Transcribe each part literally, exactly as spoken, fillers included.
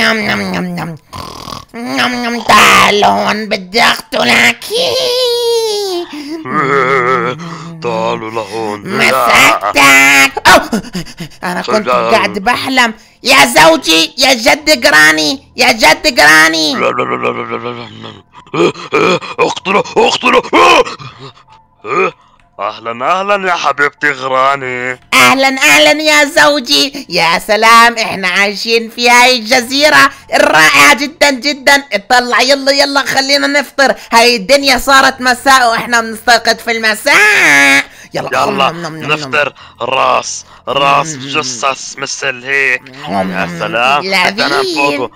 نم نم نم نم نم نم. تعال هون بدي اقتلك. تعالوا لهون. مسكتك. أوه. انا كنت قاعد بحلم. يا زوجي، يا جد جراني، يا جد جراني. لا لا لا لا لا لا لا. اقتله اقتله. اهلا اهلا يا حبيبتي غراني. اهلا اهلا يا زوجي. يا سلام، احنا عايشين في هاي الجزيرة الرائعة جدا جدا. اطلع يلا يلا خلينا نفطر. هاي الدنيا صارت مساء واحنا بنستيقظ في المساء. يلا يلا نفطر. راس راس جصص مثل هيك. يا سلام. انا فوقه.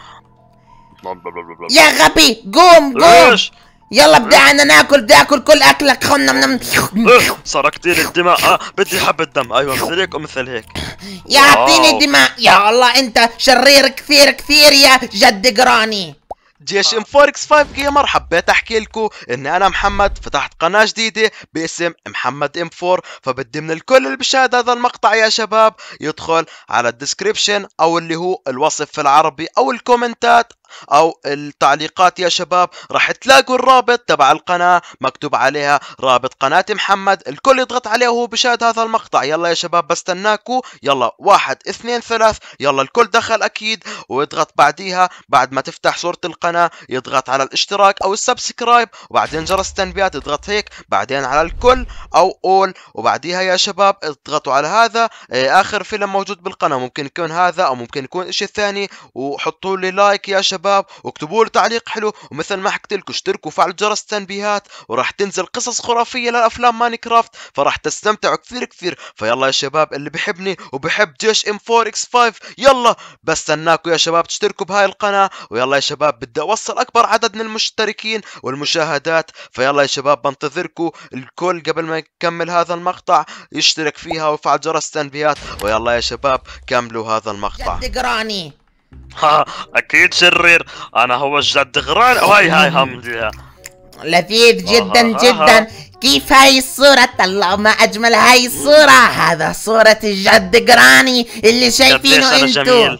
يا غبي، قوم قوم. يلا بدأنا ناكل. بدي اكل كل اكلك. خلنا من سرقتي لي الدماء. آه بدي حبة دم. ايوه مثل هيك ومثل هيك. يعطيني دماء. يا الله انت شرير كثير كثير يا جد جراني. جيش ام فور اكس فايف جيمر، حبيت احكي لكم اني انا محمد فتحت قناة جديدة باسم محمد ام فور، فبدي من الكل اللي بشاهد هذا المقطع يا شباب يدخل على الديسكريبشن او اللي هو الوصف في العربي او الكومنتات او التعليقات يا شباب، راح تلاقوا الرابط تبع القناة مكتوب عليها رابط قناة محمد. الكل يضغط عليه وهو بشاهد هذا المقطع. يلا يا شباب بستناكوا. يلا واحد اثنين ثلاث. يلا الكل دخل اكيد، ويضغط بعديها بعد ما تفتح صورة القناة يضغط على الاشتراك او السبسكرايب، وبعدين جرس التنبيهات يضغط هيك، بعدين على الكل او اول، وبعديها يا شباب اضغطوا على هذا اخر فيلم موجود بالقناة. ممكن يكون هذا او ممكن يكون اشي ثاني، وحطوا لي لايك يا شباب واكتبوا لي تعليق حلو. ومثل ما حكيت لكم اشتركوا وفعلوا جرس التنبيهات، وراح تنزل قصص خرافيه للافلام ماينكرافت، فراح تستمتعوا كثير كثير. فيلا يا شباب اللي بحبني وبحب جيش ام فور اكس فايف يلا بستناكم يا شباب تشتركوا بهاي القناه. ويلا يا شباب بدي اوصل اكبر عدد من المشتركين والمشاهدات، فيلا يا شباب بنتظركم الكل قبل ما يكمل هذا المقطع يشترك فيها ويفعل جرس التنبيهات. ويلا يا شباب كملوا هذا المقطع. جد جراني. ها اكيد شرير. انا هو الجد غران. هاي هاي همديها لذيذ جدا جدا. كيف هاي الصورة؟ الله ما اجمل هاي الصورة. هذا صورة الجد جراني اللي شايفينه انتو.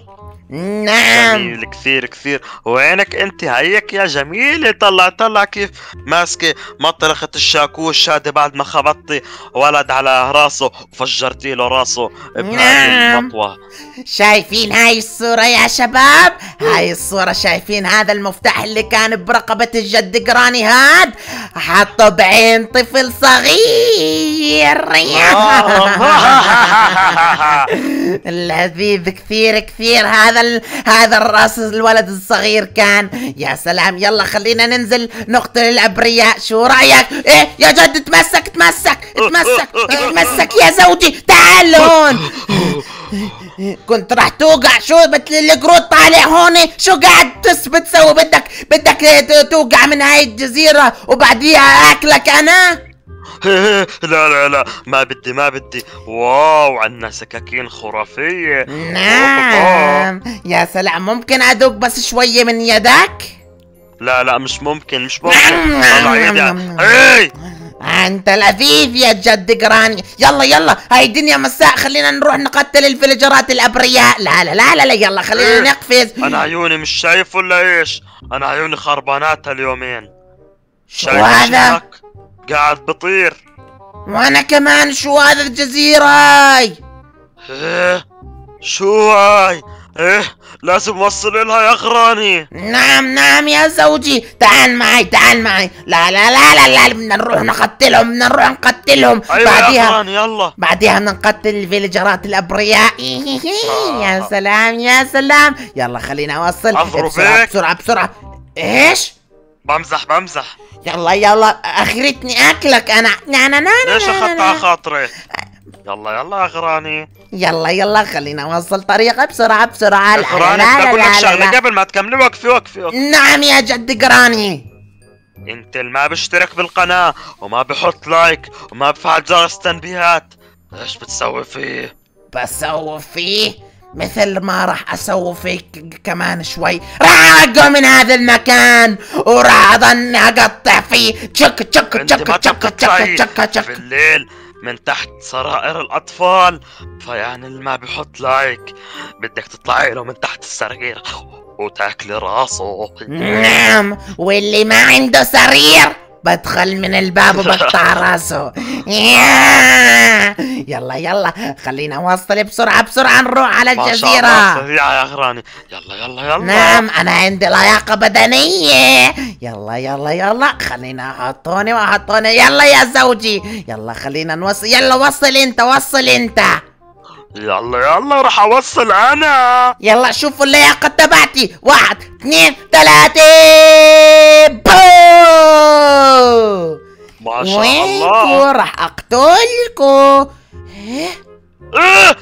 نعم جميل كثير كثير. وينك انت؟ هيك يا جميلة. طلع طلع كيف ماسكة مطرقة الشاكوش هذا بعد ما خبطتي ولد على راسه وفجرتي له راسه بهذه المطوة. شايفين هاي الصورة يا شباب؟ هاي الصورة شايفين هذا المفتاح اللي كان برقبة الجد جراني هاد؟ حطه بعين طفل صغير. لذيذ كثير كثير هذا ال... هذا الراس الولد الصغير كان. يا سلام. يلا خلينا ننزل نقتل الابرياء. شو رايك؟ ايه يا جد تمسك تمسك تمسك تمسك يا زوجي. تعال هون. كنت راح توقع. شو مثل القرود طالع هون. شو قاعد تثبت تسوي؟ بدك بدك توقع من هاي الجزيرة وبعديها اكلك انا؟ لا لا لا ما بدي ما بدي. واو عنا سكاكين خرافية. نعم يا سلام. ممكن ادوق بس شوية من يدك؟ لا لا مش ممكن مش ممكن. طلع يدي. انت لذيذ يا جد جراني. يلا يلا هاي الدنيا مساء. خلينا نروح نقتل الفلجرات الابرياء. لا لا لا لا يلا خلينا نقفز. انا عيوني مش شايف ولا ايش؟ انا عيوني خربانات هاليومين. شو هذا؟ قاعد بطير. وانا كمان. شو هذا الجزيرة هاي؟ ايه شو هاي؟ ايه لازم اوصل لها يا غراني. نعم نعم يا زوجي. تعال معي تعال معي. لا لا لا لا لا بدنا نروح نقتلهم. بدنا نروح نقتلهم. أيوة بعديها يا غراني يلا. بعديها بدنا نقتل الفيلجرات الابرياء. يا سلام يا سلام. يلا خلينا اوصل بسرعة بسرعة بسرعة. ايش؟ بمزح بمزح. يلا يلا اخرتني اكلك انا. انا انا ليش اخذت على خاطري؟ يلا يلا يا غراني. يلا يلا خلينا نوصل طريقة بسرعة بسرعة. لا غراني بدي اقول لك شغلة قبل ما تكملي. وقفي وقفي وقفي. نعم يا جد جراني. انت اللي ما بيشترك بالقناة وما بحط لايك وما بفعل جرس تنبيهات ايش بتسوي فيه؟ بسوي فيه مثل ما راح اسوي فيك كمان شوي. راح اوقع من هذا المكان وراح اظن اقطع فيه. تشك تشك تشك تشك تشك تشك تشك في الليل من تحت سرائر الاطفال. فيعني اللي ما بيحط لايك بدك تطلعي له من تحت السرير وتاكلي راسه. نعم، واللي ما عنده سرير بدخل من الباب وبقطع راسه. يلا يلا خلينا نوصل بسرعة بسرعة نروح على ما شاء الجزيرة. الله سريعة يا غراني. يلا يلا يلا. نعم أنا عندي لياقة بدنية. يلا يلا يلا خلينا أحطوني وأحطوني. يلا يا زوجي يلا خلينا نوصل. يلا وصل أنت وصل أنت. يلا يلا راح اوصل انا. يلا شوفوا اللياقة تبعتي. واحد اثنين ثلاثة. بو ما شاء وينكو؟ الله. راح اقتلكو. ايه إيه؟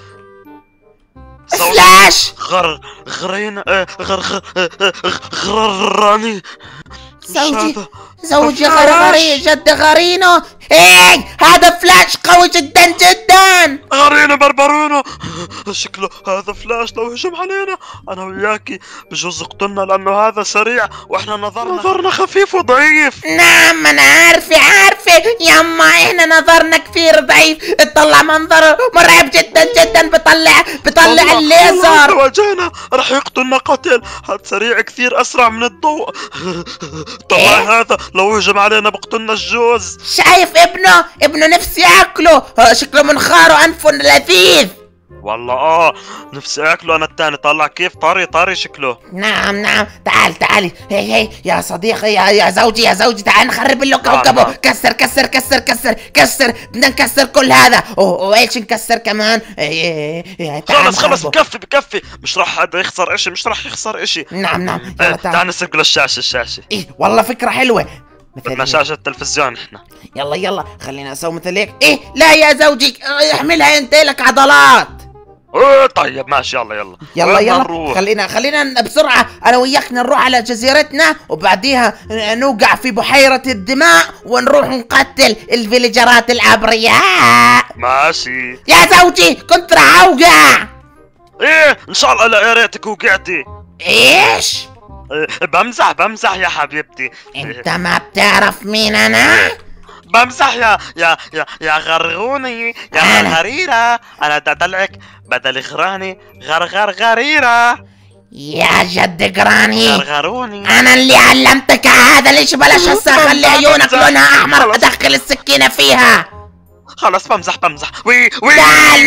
زوجي فلاش. غر غرين آه، غر غر آه، آه، غراني. زوجي هذا؟ زوجي فلاش. غرغري جد غرينو. ايه هذا فلاش قوي جدا جدا. غرينا بربرونو. شكله هذا فلاش لو هجم علينا انا وياكي بجوز يقتلنا لانه هذا سريع واحنا نظرنا نظرنا خفيف وضعيف. نعم انا عارفة عارفة يما احنا نظرنا كثير ضعيف. اطلع منظره مرعب جدا جدا. بطلع بطلع الليزر. واجهنا راح يقتلنا قتل. هذا سريع كثير اسرع من الضوء. طبعا إيه؟ هذا لو هجم علينا بقتلنا الجوز. شايف ابنه ابنه نفسي اكله. شكله منخاره انفه لذيذ. والله اه نفسي اكله انا الثاني. طلع كيف طري طري شكله. نعم نعم تعال تعالي. هي هي يا صديقي يا, يا زوجي يا زوجي تعال نخرب له كوكبه. نعم. كسر كسر كسر كسر كسر. بدنا نكسر كل هذا. وايش نكسر كمان. إيه إيه تعال خلص خلص نخربه. بكفي بكفي. مش راح حدا يخسر اشي. مش راح يخسر اشي. نعم نعم آه، يلا تعال تعال. نسرق له الشاشة. الشاشة ايه والله فكرة حلوة. بدنا مثل شاشة تلفزيون احنا. يلا يلا خلينا اسوي مثل هيك. ايه لا يا زوجي احملها انت لك عضلات. اوه طيب ماشي يلا يلا. يلا وين يلا نروح؟ خلينا خلينا بسرعة أنا وياك نروح على جزيرتنا وبعديها نوقع في بحيرة الدماء ونروح نقتل الفيليجرات الأبرياء. ماشي. يا زوجي كنت راح أوقع. ايه ان شاء الله لا يا ريتك وقعتي. إيش؟ إيه بمزح بمزح يا حبيبتي. أنت ما بتعرف مين أنا؟ بمزح يا يا يا يا غرغوني يا أنا. غرغريرة. انا دلعك بدل غراني غرغر غريرة. يا جد قراني غرغروني. أنا اللي علمتك هذا. ليش بلاش هسه خلي عيونك لونها أحمر أدخل السكينة فيها. خلص بمزح بمزح. وي وي. تعال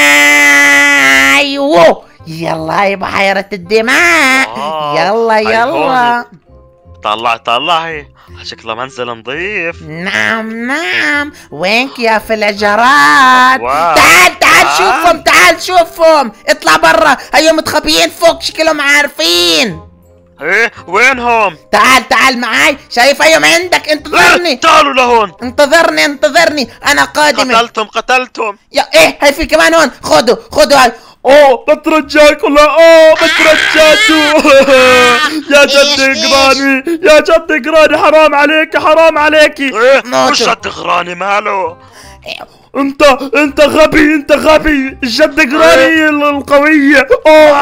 معاي. وو. يلا هاي بحيرة الدماء. آه، يلا هاي يلا. هون. طلع طلعي شكله منزل نظيف. نعم نعم وينك يا فلجرات. واو. تعال تعال آه. شوفهم تعال شوفهم. اطلع برا هيو متخبيين فوق شكلهم عارفين. ايه وينهم؟ تعال تعال معاي. شايف هيهم عندك. إيه انتظرني تعالوا لهون. انتظرني انتظرني انا قادم. قتلتم قتلتم. يا ايه هاي في كمان هون. خدوا خدوا هاي. اوه بترجاك والله. اوه بترجاكوا. يا جد إيش- قراني يا جد قراني حرام عليك حرام عليكي. ايه موتوا. مش قد غراني ماله. انت انت غبي انت غبي. جد قراني القوية. اوه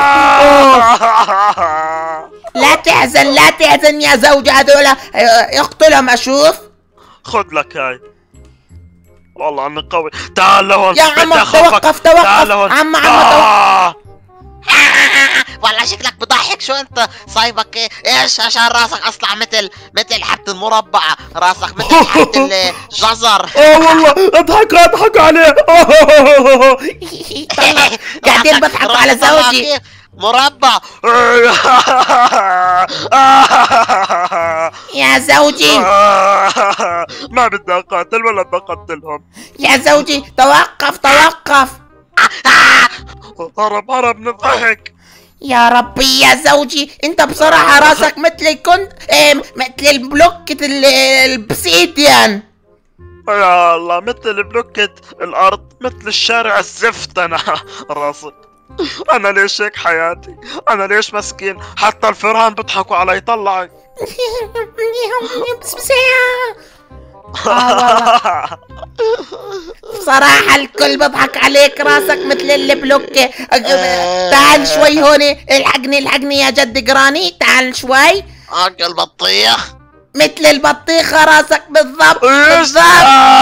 اوه لا تحزن لا تحزن يا زوجي. هذولا اقتلهم اشوف. خذ لك هاي. والله اني قوي. تعال لهون. يا عم بدي أخوفك. توقف توقف. تعال لهون. عم عم توقف. آه. والله شكلك بضحك. شو انت صايبك ايه؟ ايش عشان راسك اصلع مثل مثل حبة المربعة. راسك مثل حبة الجزر. اه والله اضحكوا اضحكوا عليه. أوه. طلع. قاعدين بضحكوا على زوجي. كيف؟ مربع. يا زوجي ما بدي اقاتل ولا بدي اقتلهم. يا زوجي توقف توقف. هرب هرب من الضحك. يا ربي يا زوجي انت بصراحة راسك مثل كنت ايه مثل البلوكة ال- البسيديان. يا الله مثل بلوكة الارض مثل الشارع الزفت انا. راسي. انا ليش هيك حياتي؟ انا ليش مسكين؟ حتى الفرهان بيضحكوا علي. طلعي. بصراحة الكل بضحك عليك. راسك مثل البلوكة. تعال شوي هون. الحقني الحقني يا جد قراني. تعال شوي. عقل بطيخ. مثل البطيخة راسك بالضبط ايش؟ بالضبط.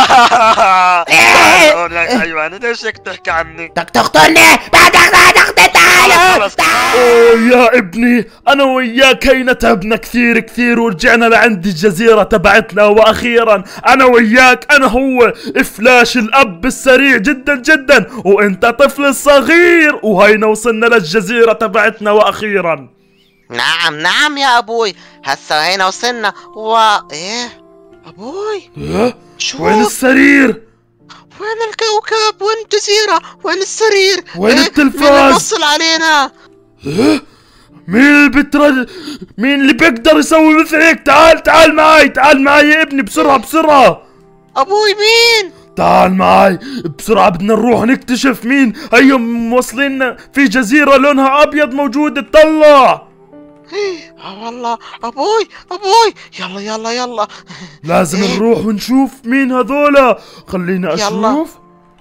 تعال يا حيوان، ليش هيك تحكي عني؟ بدك تقتلني، بدك تقتلني، تعال خلص. اوه يا ابني، انا وياك هينا تعبنا كثير كثير ورجعنا لعند الجزيرة تبعتنا، واخيرا انا وياك، انا هو فلاش الاب السريع جدا جدا وانت طفل صغير، وهينا وصلنا للجزيرة تبعتنا واخيرا. نعم نعم يا ابوي، هسا هينا وصلنا و ايه ابوي اه؟ شو وين السرير؟ وين الكوكب؟ وين الجزيرة؟ وين السرير؟ وين إيه؟ التلفاز؟ مين اللي وصل علينا؟ اه؟ مين اللي بترد مين اللي بيقدر يسوي مثل هيك؟ تعال تعال معي، تعال معي يا ابني، بسرعة بسرعة. ابوي مين؟ تعال معي بسرعة، بدنا نروح نكتشف مين. هيو موصلين في جزيرة لونها ابيض موجودة، طلع. إيه، اه والله ابوي ابوي، يلا يلا يلا لازم إيه؟ نروح ونشوف مين هذولا. خلينا يلا. اشوف.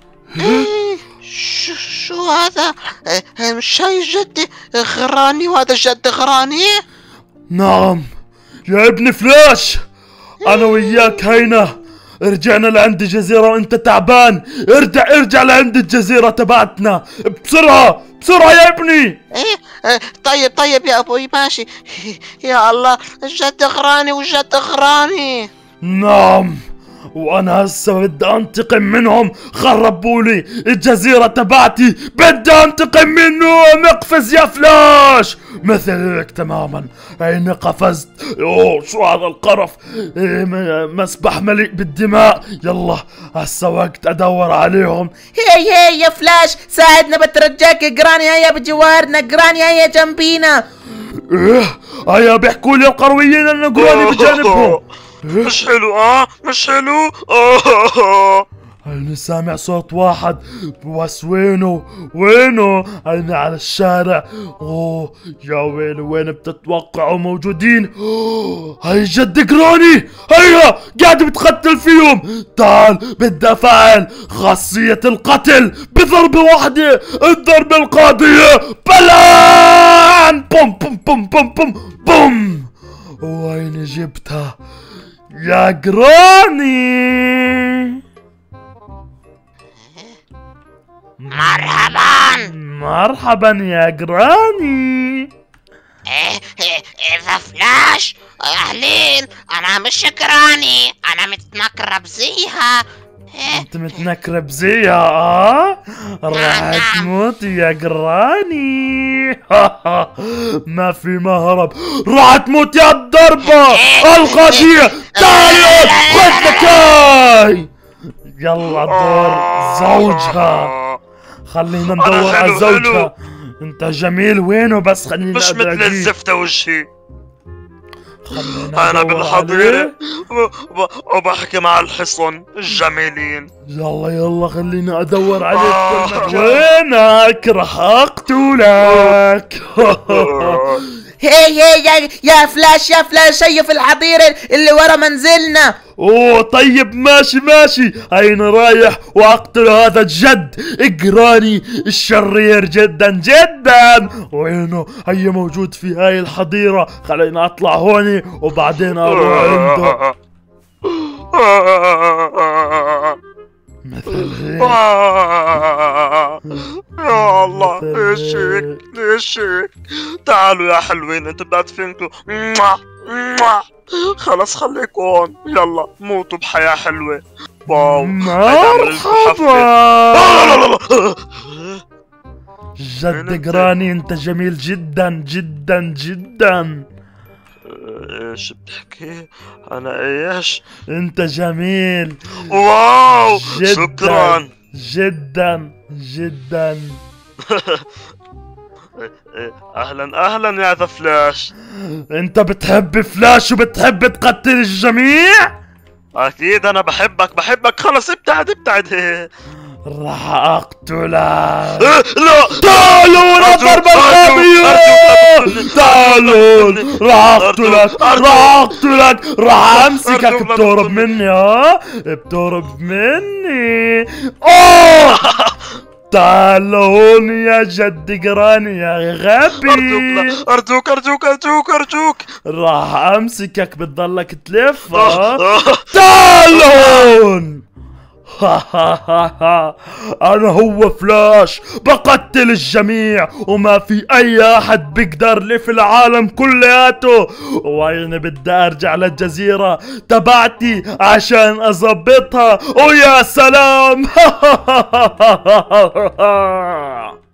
إيه، شو شو هذا؟ إيه، مش هاي جدي غراني وهذا جد غراني؟ نعم يا ابن فلاش، انا وياك هينا رجعنا لعند الجزيرة وانت تعبان. ارجع ارجع لعند الجزيرة تبعتنا بسرعة بسرعة يا ابني. ايه إيه، طيب طيب يا ابوي ماشي. يا الله، الجد غراني والجد غراني. نعم، وانا هسه بدي انتقم منهم، خربوا لي الجزيرة تبعتي، بدي انتقم منهم. اقفز يا فلاش، مثل هيك تماما. اين قفزت؟ اوه شو هذا القرف، إيه، م- مسبح مليء بالدماء. يلا هسه وقت ادور عليهم. هي هي يا فلاش، ساعدنا بترجاك، جراني هيا بجوارنا، جراني هيا جنبينا. ايه هيا بيحكوا لي القرويين انه جراني بجانبهم. مش حلو، اه مش حلو. اه هيني سامع صوت واحد، بس وينه وينه؟ هيني على الشارع. اوه يا ويلي، وين بتتوقعوا موجودين؟ أوه، هي جد جراني، هيا قاعد بتقتل فيهم. تعال بدي افعل خاصية القتل بضربة واحدة، الضربة القاضية، بلان بوم بوم بوم بوم بوم بوم. وين جبتها يا جراني؟ مرحبا. مرحبا يا جراني. ايه ايه اذا فلاش، اهلين، انا مش جراني، انا متنكرة بزيها. ايه انت متنكرب زيها؟ اه راح تموت يا جراني. ما في مهرب، راح تموت يا الضربة القاضية. تعال خذ لكاي. يلا دور زوجها، خلينا ندور على حلو، زوجها. انت جميل وينه؟ بس خلينا مش مثل ألاقيه. الزفت وجهي. خلينا انا ندور بالحظيرة عليه. و- و- وبحكي مع الحصن الجميلين. يلا يلا خليني ادور عليك آه. كل مكان. وينك؟ راح اقتلك. هي هي يا, يا فلاش يا فلاش، هي في الحظيرة اللي ورا منزلنا. اوه طيب ماشي ماشي، هينا رايح واقتل هذا الجد اجراني الشرير جدا جدا. وينه؟ هي موجود في هاي الحظيرة. خلينا اطلع هوني وبعدين اروح عنده. مثل هيك. يا الله، مثل ليش هيك؟ هيك. ليش هيك؟ تعالوا يا حلوين، انتوا بتعرفينكم. خلص خليكم هون، يلا موتوا بحياة حلوة. واو، مرحبا. مرحبا. جد جراني انت جميل جدا جدا جدا. ايش بتحكي؟ انا ايش؟ انت جميل واو، جدا شكرا. جدا جدا. اهلا اهلا يا ذا فلاش. انت بتحب فلاش وبتحب تقتل الجميع؟ اكيد انا بحبك بحبك. خلص ابتعد ابتعد. راح اقتلك. لا تعالوا لضرب القاضية. تعالوا راح اقتلك راح اقتلك راح امسكك. بتهرب مني؟ ها بتهرب مني؟ اوه تعال هون يا جد قراني يا غبي. ارجوك ارجوك ارجوك ارجوك ارجوك. راح امسكك بتضلك تلف. تعال هون. انا هو فلاش بقتل الجميع وما في اي احد بيقدر لي في العالم كلياته. وين بدي ارجع للجزيرة تبعتي عشان اظبطها. ويا سلام.